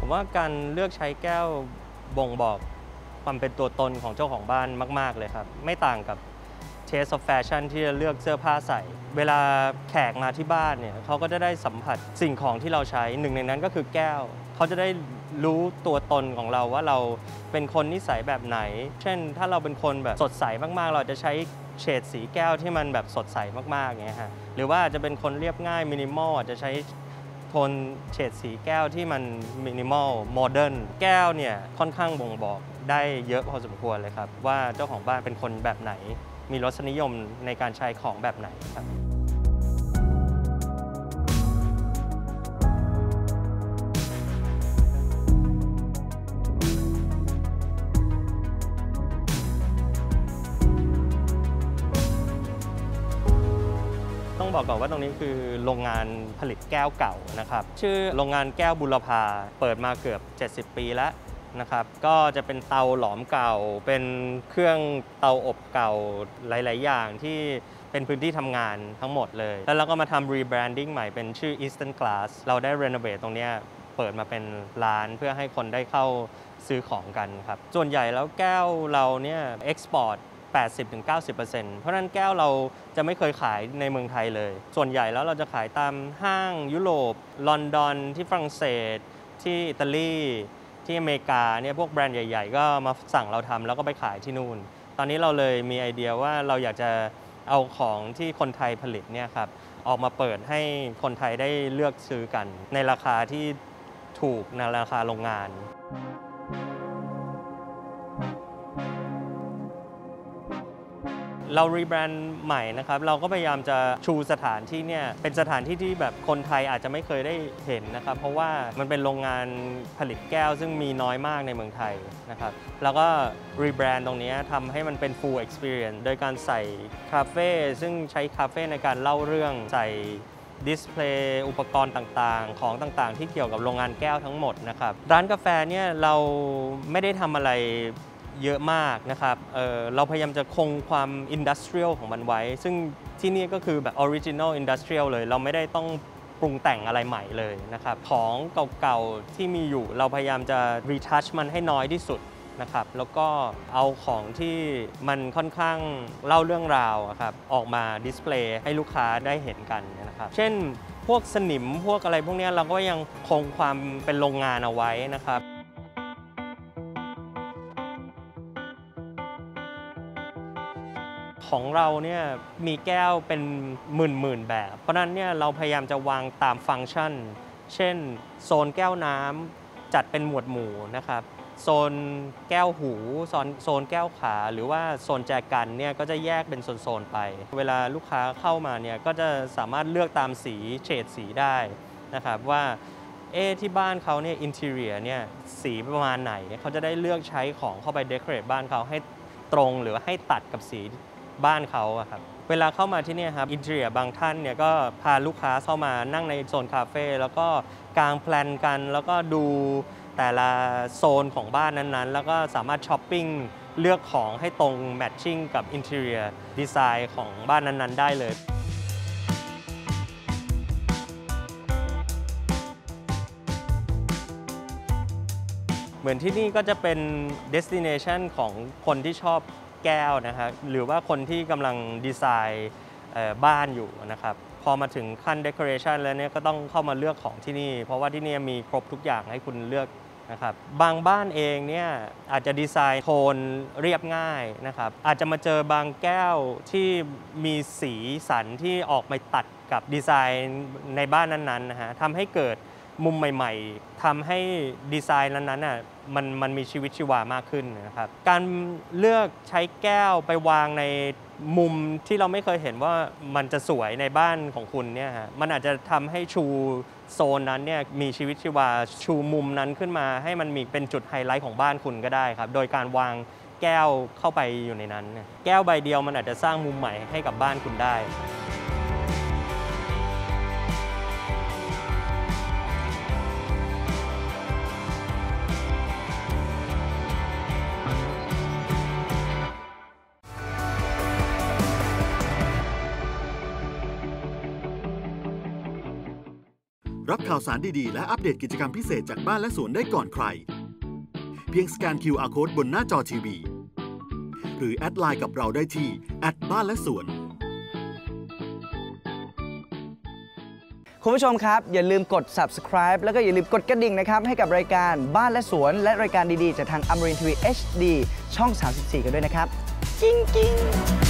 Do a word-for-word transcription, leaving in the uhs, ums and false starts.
ผมว่าการเลือกใช้แก้วบ่งบอกความเป็นตัวตนของเจ้าของบ้านมากๆเลยครับไม่ต่างกับ Taste of Fashion ที่จะเลือกเสื้อผ้าใส่เวลาแขกมาที่บ้านเนี่ยเขาก็จะได้สัมผัสสิ่งของที่เราใช้หนึ่งในนั้นก็คือแก้วเขาจะได้รู้ตัวตนของเราว่าเราเป็นคนนิสัยแบบไหนเช่นถ้าเราเป็นคนแบบสดใสมากๆเราจะใช้เฉดสีแก้วที่มันแบบสดใสมากๆอย่างเงี้ยฮะหรือว่าจะเป็นคนเรียบง่ายมินิมอลอาจจะใช้โทนเฉดสีแก้วที่มันมินิมอลโมเดิร์นแก้วเนี่ยค่อนข้างบ่งบอกได้เยอะพอสมควรเลยครับว่าเจ้าของบ้านเป็นคนแบบไหนมีรสนิยมในการใช้ของแบบไหนครับต้องบอกก่อนว่าตรงนี้คือโรงงานผลิตแก้วเก่านะครับชื่อโรงงานแก้วบุรพาเปิดมาเกือบเจ็ดสิบปีแล้วนะครับก็จะเป็นเตาหลอมเก่าเป็นเครื่องเตาอบเก่าหลายๆอย่างที่เป็นพื้นที่ทำงานทั้งหมดเลยแล้วเราก็มาทำรีแบรนดิ้งใหม่เป็นชื่อ Eastern Glass เราได้รีโนเวทตรงนี้เปิดมาเป็นร้านเพื่อให้คนได้เข้าซื้อของกันครับส่วนใหญ่แล้วแก้วเราเนี่ยเอ็กซ์พอร์ตแปดสิบถึงเก้าสิบเปอร์เซ็นต์ เพราะนั้นแก้วเราจะไม่เคยขายในเมืองไทยเลยส่วนใหญ่แล้วเราจะขายตามห้างยุโรปลอนดอนที่ฝรั่งเศสที่อิตาลีที่อเมริกาเนี่ยพวกแบรนด์ใหญ่ๆก็มาสั่งเราทำแล้วก็ไปขายที่นู่นตอนนี้เราเลยมีไอเดียว่าเราอยากจะเอาของที่คนไทยผลิตเนี่ยครับออกมาเปิดให้คนไทยได้เลือกซื้อกันในราคาที่ถูกในราคาโรงงานเรารีแบรนด์ใหม่นะครับเราก็พยายามจะชูสถานที่เนี่ยเป็นสถานที่ที่แบบคนไทยอาจจะไม่เคยได้เห็นนะครับเพราะว่ามันเป็นโรงงานผลิตแก้วซึ่งมีน้อยมากในเมืองไทยนะครับแล้วก็รีแบรนด์ตรงนี้ทำให้มันเป็น full experience โดยการใส่คาเฟ่ซึ่งใช้คาเฟ่ในการเล่าเรื่องใส่ดิสเพลย์อุปกรณ์ต่างๆของต่างๆที่เกี่ยวกับโรงงานแก้วทั้งหมดนะครับร้านกาแฟเนี่ยเราไม่ได้ทำอะไรเยอะมากนะครับ เ, เราพยายามจะคงความอินดัสเทรียลของมันไว้ซึ่งที่นี่ก็คือแบบออริจินอลอินดัสเทรียลเลยเราไม่ได้ต้องปรุงแต่งอะไรใหม่เลยนะครับของเก่าๆที่มีอยู่เราพยายามจะรีทัชมันให้น้อยที่สุดนะครับแล้วก็เอาของที่มันค่อนข้างเล่าเรื่องราวครับออกมาดิสเพลย์ให้ลูกค้าได้เห็นกันนะครับเช่นพวกสนิมพวกอะไรพวกนี้เราก็ยังคงความเป็นโรงงานเอาไว้นะครับของเราเนี่ยมีแก้วเป็นหมื่นๆแบบเพราะนั้นเนี่ยเราพยายามจะวางตามฟังก์ชันเช่นโซนแก้วน้ำจัดเป็นหมวดหมู่นะครับโซนแก้วหูโซนโซนแก้วขาหรือว่าโซนแจกันเนี่ยก็จะแยกเป็นโซนๆไปเวลาลูกค้าเข้ามาเนี่ยก็จะสามารถเลือกตามสีเฉดสีได้นะครับว่าเอที่บ้านเขาเนี่ยอินทีเรียเนี่ยสีประมาณไหนเขาจะได้เลือกใช้ของเข้าไปเดคอเรทบ้านเขาให้ตรงหรือให้ตัดกับสีบ้านเขาครับเวลาเข้ามาที่นี่ครับอินเทอร์เนียบางท่านเนี่ยก็พาลูกค้าเข้ามานั่งในโซนคาเฟ่แล้วก็กางแพลนกันแล้วก็ดูแต่ละโซนของบ้านนั้นๆแล้วก็สามารถช้อปปิ้งเลือกของให้ตรงแมทชิ่งกับอินเทอร์เนียดีไซน์ของบ้านนั้นๆได้เลยเหมือนที่นี่ก็จะเป็น destination ของคนที่ชอบแก้วนะครับหรือว่าคนที่กำลังดีไซน์บ้านอยู่นะครับพอมาถึงขั้น decoration แล้วเนี่ยก็ต้องเข้ามาเลือกของที่นี่เพราะว่าที่นี่มีครบทุกอย่างให้คุณเลือกนะครับบางบ้านเองเนี่ยอาจจะดีไซน์โทนเรียบง่ายนะครับอาจจะมาเจอบางแก้วที่มีสีสันที่ออกมาตัดกับดีไซน์ในบ้านนั้นๆนะฮะทำให้เกิดมุมใหม่ๆทำให้ดีไซน์นั้นๆน่ะมันมันมีชีวิตชีวามากขึ้นนะครับการเลือกใช้แก้วไปวางในมุมที่เราไม่เคยเห็นว่ามันจะสวยในบ้านของคุณเนี่ยฮะมันอาจจะทำให้ชูโซนนั้นเนี่ยมีชีวิตชีวาชูมุมนั้นขึ้นมาให้มันมีเป็นจุดไฮไลท์ของบ้านคุณก็ได้ครับโดยการวางแก้วเข้าไปอยู่ในนั้นแก้วใบเดียวมันอาจจะสร้างมุมใหม่ให้กับบ้านคุณได้รับข่าวสารดีๆและอัปเดตกิจกรรมพิเศษจากบ้านและสวนได้ก่อนใครเพียงสแกน คิว อาร์ Code บนหน้าจอทีวีหรือแอดไลน์กับเราได้ที่แอดบ้านและสวนคุณผู้ชมครับอย่าลืมกด Subscribe แล้วก็อย่าลืมกดกระดิ่งนะครับให้กับรายการบ้านและสวนและรายการดีๆจากทาง อมรินทร์ ที วี เอช ดี ช่อง สามสิบสี่ กันด้วยนะครับ กิ้งกิ้ง